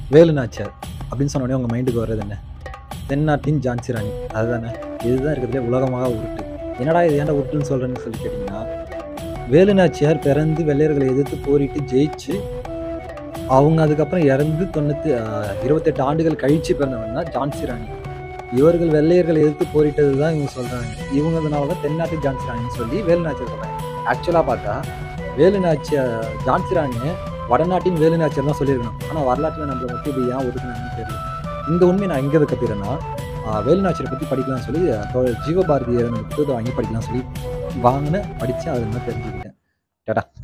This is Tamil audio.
வேலு நாச்சியார் அப்படின்னு சொன்னோடனே உங்கள் மைண்டுக்கு வர்றது என்ன? தென்னாட்டின் ஜான்சி ராணி அதுதானே. இதுதான் இருக்கிறதுலே உலகமாக உருட்டு. என்னடா இது ஏன்டா உருட்டுன்னு சொல்கிறேன்னு சொல்லி கேட்டிங்கன்னா, வேலு நாச்சியார் பிறந்து வெள்ளையர்களை எதிர்த்து போரிட்டு ஜெயிச்சு அவங்க அதுக்கப்புறம் இறந்து 28 ஆண்டுகள் கழிச்சு பிறந்தவங்க தான் ஜான்சி ராணி. இவர்கள் வெள்ளையர்களை எதிர்த்து போரிட்டது தான் இவங்க சொல்கிறாங்க. இவங்கனால தான் தென்னாட்டு ஜான்சி ராணின்னு சொல்லி வேலு நாச்சியார் சொல்கிறாங்க. ஆக்சுவலாக பார்த்தா வேலு நாச்சியார் ஜான்சி ராணியை வடநாட்டின் வேலு நாச்சியார் தான் சொல்லியிருக்கணும். ஆனால் வரலாற்றில் நம்மளை பற்றி இப்படி ஏன் ஒதுக்குனாங்கன்னு தெரியல. இந்த உண்மை நான் எங்கே கற்றுக்கிறேன்னா, வேலு நாச்சியாரை பற்றி படிக்கலாம்னு சொல்லி ஜீவபாரதியை புத்தகத்தை வாங்கி படிக்கலாம்னு சொல்லி வாங்கினேன், படித்தேன், அதை நான் தெரிஞ்சுக்கிட்டேன். டாடா.